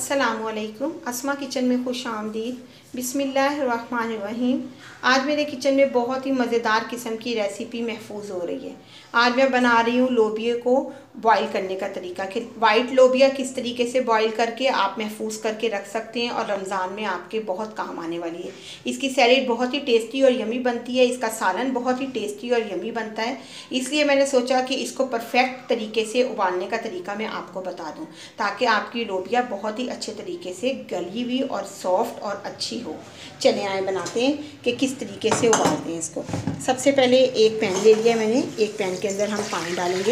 अस्सलामुअलैकुम। अस्मा किचन में खुश आमदीद। बिस्मिल्लाहिर्रहमानिर्रहीम। आज मेरे किचन में बहुत ही मज़ेदार किस्म की रेसिपी महफूज हो रही है। आज मैं बना रही हूँ लोबिया को बॉईल करने का तरीका कि वाइट लोबिया किस तरीके से बॉईल करके आप महफूज करके रख सकते हैं और रमज़ान में आपके बहुत काम आने वाली है। इसकी सैलेड बहुत ही टेस्टी और यमी बनती है, इसका सालन बहुत ही टेस्टी और यमी बनता है। इसलिए मैंने सोचा कि इसको परफेक्ट तरीके से उबालने का तरीका मैं आपको बता दूं ताकि आपकी लोबिया बहुत ही अच्छे तरीके से गली हुई और सॉफ्ट और अच्छी हो। चले आए बनाते हैं कि किस तरीके से उबालते हैं इसको। सबसे पहले एक पैन ले लिया मैंने। एक पैन के अंदर हम पानी डालेंगे।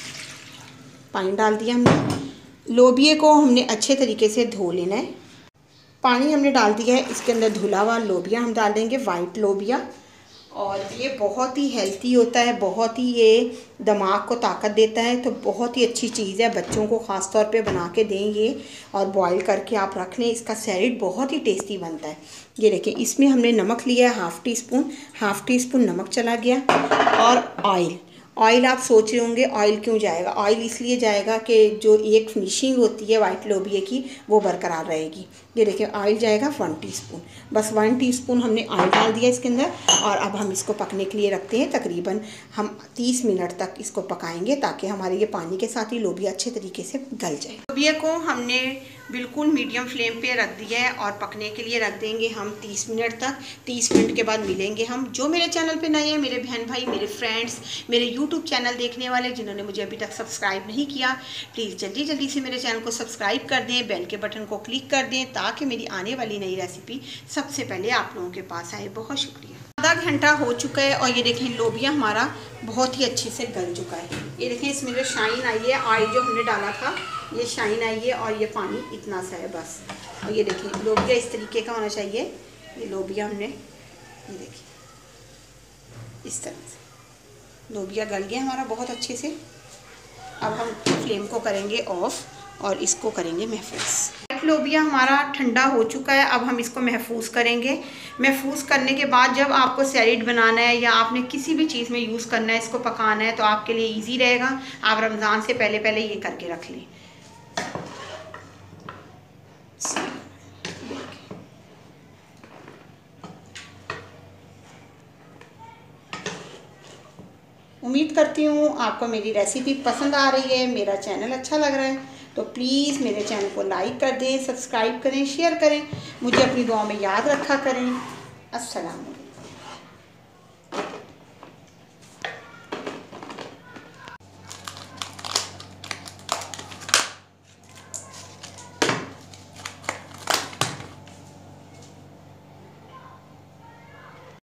पानी डाल दिया हमने। लोबिया को हमने अच्छे तरीके से धो लेना है। पानी हमने डाल दिया है, इसके अंदर धुला हुआ लोबिया हम डाल देंगे, वाइट लोबिया। और ये बहुत ही हेल्थी होता है, बहुत ही ये दिमाग को ताकत देता है, तो बहुत ही अच्छी चीज़ है। बच्चों को ख़ास तौर पे बना के दें ये और बॉईल करके आप रख लें। इसका सैलेड बहुत ही टेस्टी बनता है। ये देखिए, इसमें हमने नमक लिया है हाफ़ टी स्पून नमक चला गया। और ऑयल आप सोच रहे होंगे ऑयल क्यों जाएगा। ऑयल इसलिए जाएगा कि जो एक फिनिशिंग होती है वाइट लोबिया की वो बरकरार रहेगी। ये देखिए, ऑयल जाएगा 1 टीस्पून। बस 1 टीस्पून हमने ऑयल डाल दिया इसके अंदर। और अब हम इसको पकने के लिए रखते हैं। तकरीबन हम 30 मिनट तक इसको पकाएंगे ताकि हमारे ये पानी के साथ ही लोबिया अच्छे तरीके से गल जाए। लोबिया को हमने बिल्कुल मीडियम फ्लेम पे रख दिया है और पकने के लिए रख देंगे हम 30 मिनट तक। 30 मिनट के बाद मिलेंगे हम। जो मेरे चैनल पे नए हैं, मेरे बहन भाई, मेरे फ्रेंड्स, मेरे यूट्यूब चैनल देखने वाले जिन्होंने मुझे अभी तक सब्सक्राइब नहीं किया, प्लीज़ जल्दी जल्दी से मेरे चैनल को सब्सक्राइब कर दें, बेल के बटन को क्लिक कर दें ताकि मेरी आने वाली नई रेसिपी सबसे पहले आप लोगों के पास आए। बहुत शुक्रिया। आधा घंटा हो चुका है और ये देखें लोबिया हमारा बहुत ही अच्छे से गल चुका है। ये देखें, इसमें जो शाइन आई है, ऑयल जो हमने डाला था ये शाइन आई है और ये पानी इतना सा है बस। और ये देखिए, लोबिया इस तरीके का होना चाहिए। ये लोबिया हमने, ये देखिए इस तरह से लोबिया गल गया हमारा बहुत अच्छे से। अब हम फ्लेम को करेंगे ऑफ और इसको करेंगे महफूज। लोबिया हमारा ठंडा हो चुका है। अब हम इसको महफूज करेंगे। महफूज करने के बाद जब आपको सैलेड बनाना है या आपने किसी भी चीज़ में यूज़ करना है, इसको पकाना है, तो आपके लिए इजी रहेगा। आप रमज़ान से पहले पहले ये करके रख लें। उम्मीद करती हूँ आपको मेरी रेसिपी पसंद आ रही है, मेरा चैनल अच्छा लग रहा है, तो प्लीज़ मेरे चैनल को लाइक कर दें, सब्सक्राइब करें, शेयर करें, मुझे अपनी दुआ में याद रखा करें। अस्सलाम।